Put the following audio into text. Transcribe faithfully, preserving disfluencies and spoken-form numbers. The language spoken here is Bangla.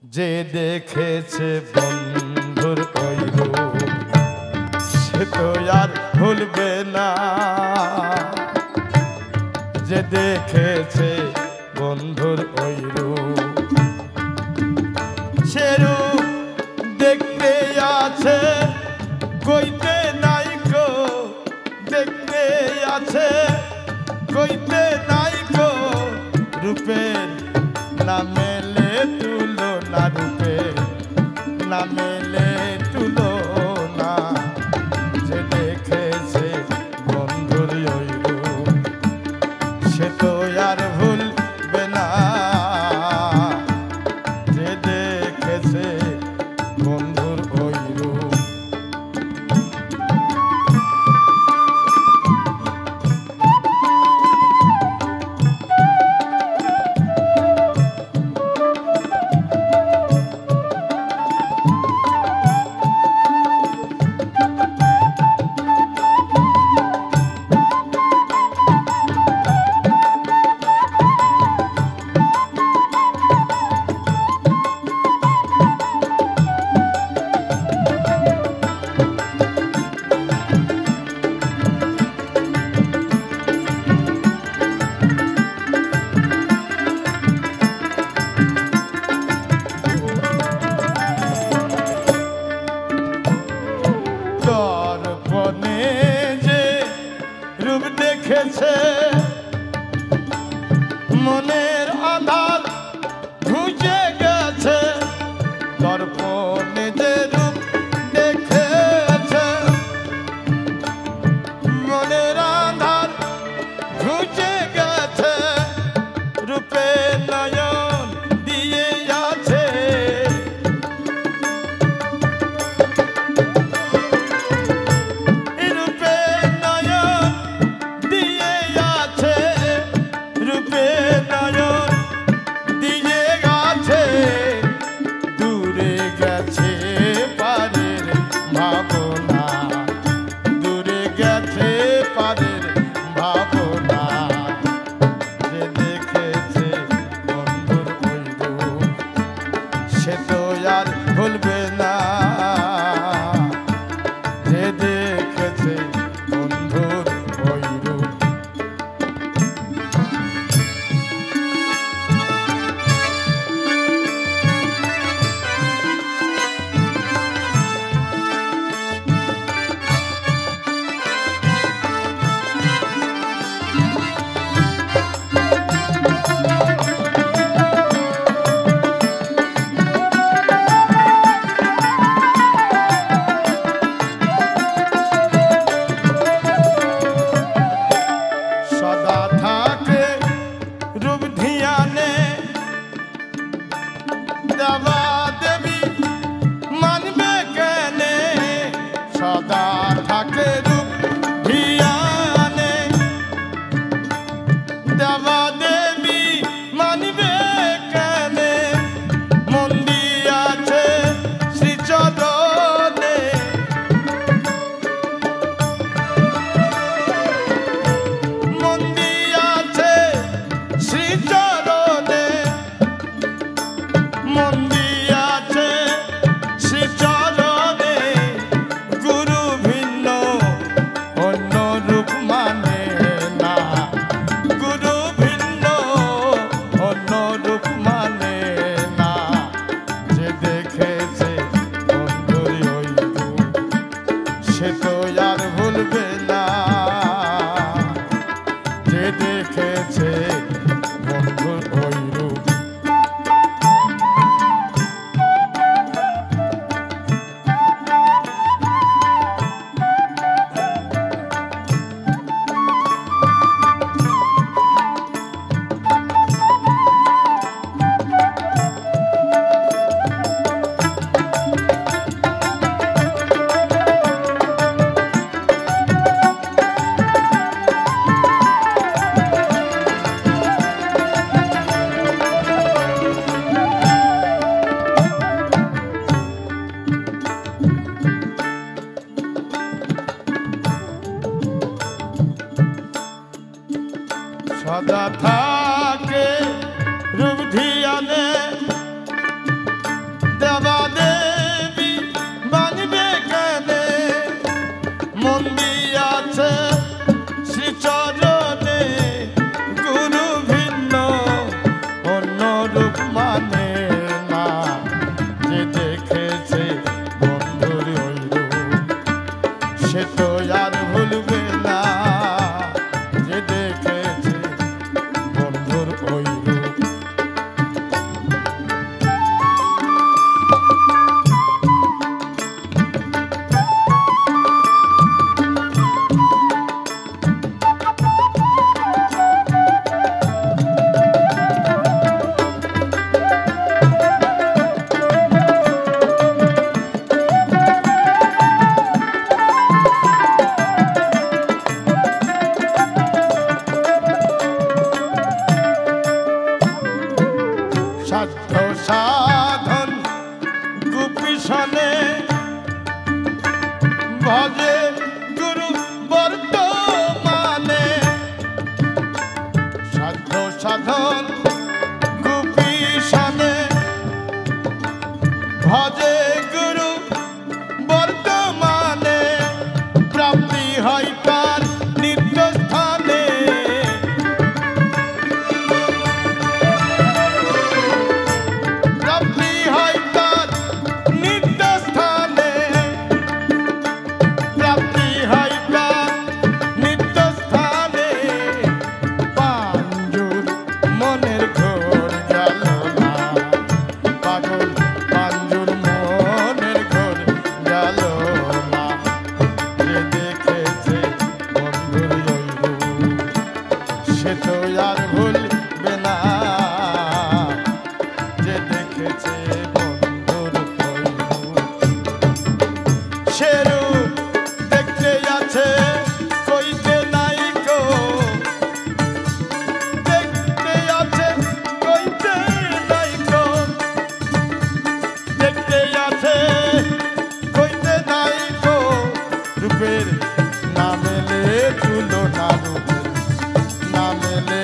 যে দেখেছে বন্ধুর ওই রূপ সে তো আর ভুলবে না। যে দেখেছে বন্ধুর ওই রূপ সে রূপ দেখতে আছে কইতে নাই গো, দেখতে আছে কইতে নাই গো। রূপের না মেলে তুলো না, রূপের না মেলে তুলো না। যে দেখেছে বন্ধুর ওই রূপ সে তো আর ভুলবে না। যে দেখেছে বন্ধুর ওই রূপ দেখেছে মনের আধার ঘুচে গেছে। দর্পণে যে রূপ দেখেছে মনের আধার ঘুচে গেছে। রূপে নয়ন দিয়ে আছে ভুলবে না। যে দেখেছে বন্ধুর ওই রূপ দেবা দেবী মানবে কেনে। সদা থাকে রূপ ধিয়ানে দেবা দেবী মানবে কেনে। মন দিয়াছে শ্রীচরণে মন দিয়াছে শ্রীচরণে মন দিয়াছে শ্রীচরণে। গুরু ভিন্ন অন্য রূপ মানে না, গুরু ভিন্ন অন্য রূপ মানে না। যে দেখেছে বন্ধুর ওই রূপ সে তো আর ভুলবে না। যে দেখেছে বন্ধুর ওই রূপ সদা থাকে রূপ ধিয়ানে মানে না, যে দেখেছে বন্ধুর ওই রূপ সে তো আর ভুলবে না, যে দেখেছে বন্ধুর ওই রূপ। সাধ্য সাধন গুপিসনে ভজে গুরু বর্তমানে, সাধ্য সাধন গুপিসনে ভজে গুরু বর্তমানে, প্রাপ্তি হয় তার নিত্য স্থানে, প্রাপ্তি হয় তার নিত্য স্থানে, প্রাপ্তি হয় তার নিত্য স্থানে। পাঞ্জুর মনের ঘোর গেল না, পাগল পাঞ্জুর মনের ঘোর গেল না, যে দেখেছে বন্ধুর ওই রূপ সে তো আর ভুলবে না, যে দেখেছে বন্ধুর ওই রূপ। সে রূপ দেখতে আছে কইতে নাই গো, দেখতে আছে কইতে নাই গো, দেখতে আছে কইতে নাই গো, রূপের না মেলে তুলনা, রূপের না মেলে